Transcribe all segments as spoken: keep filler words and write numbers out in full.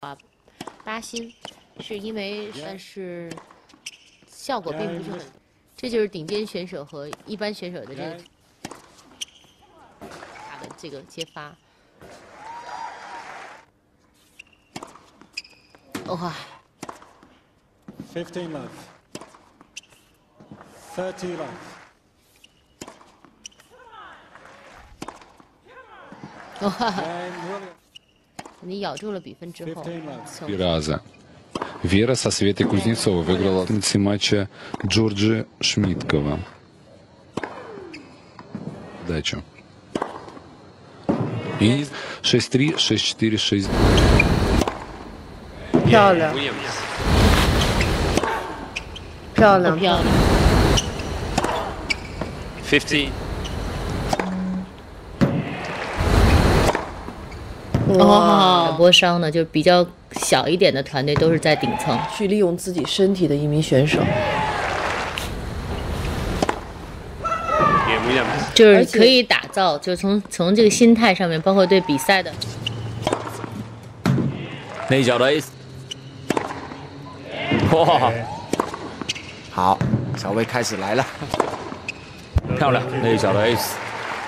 啊，八星，是因为但是效果并不是很，这就是顶尖选手和一般选手的这个打的这个接发。哇 Fifteen love. Thirty love. 哇！你咬住了比分之后，从 Три раза. Вера со Светой Кузнецовой выиграла в матче Джорджи Шмидкова. Удачи. И шесть три, шесть четыре, шесть. 漂亮，漂亮， 漂亮。 Fifteen. 哇，波伤呢，就比较小一点的团队都是在顶层， 去利用自己身体的一名选手， 就是可以打造，就从从这个心态上面，包括对比赛的那一脚的 A C E S。哇， 好，小威开始来了， 漂亮，那一脚的 A C E S。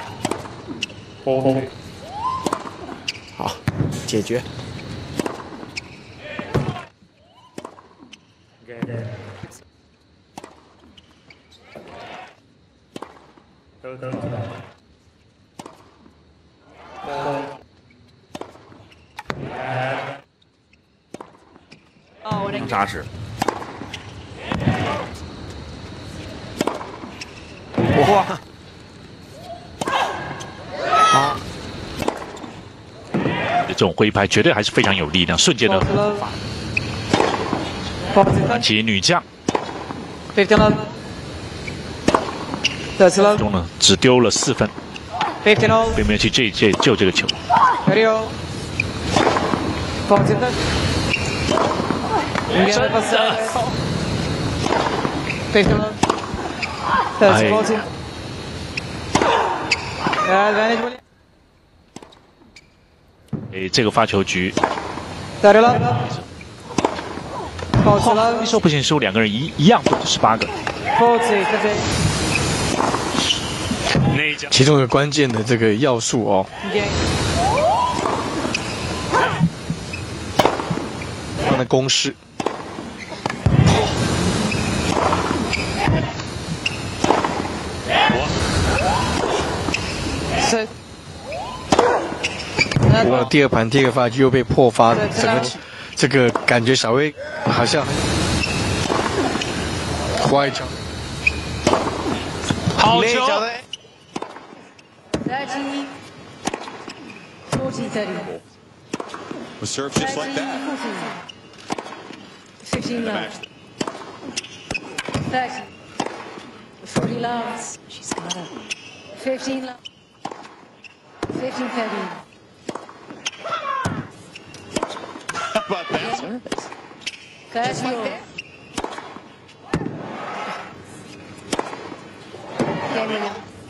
好，解决。 扎实。 哇！好， 这种挥拍绝对还是非常有力量，瞬间的发。其女将中呢只丢了四分，并没有去这这救这个球。真的。哎，哎，这个发球局，哦，一说不行输，两个人一一样十八个。 其中一个关键的这个要素哦，他的攻势。我第二盘第二个发又被破发，整个这个感觉小威好像花一球， 好球！ Was served just like that. fifteen love. thirty. forty loves. She's got it. fifteen love. fifteen thirty. How about that? Service. thirty. Game winner.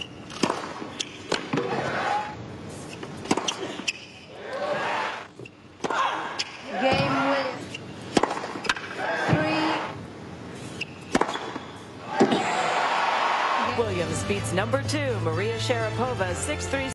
Game winner. Three. Williams beats number two, Maria Sharapova, six three.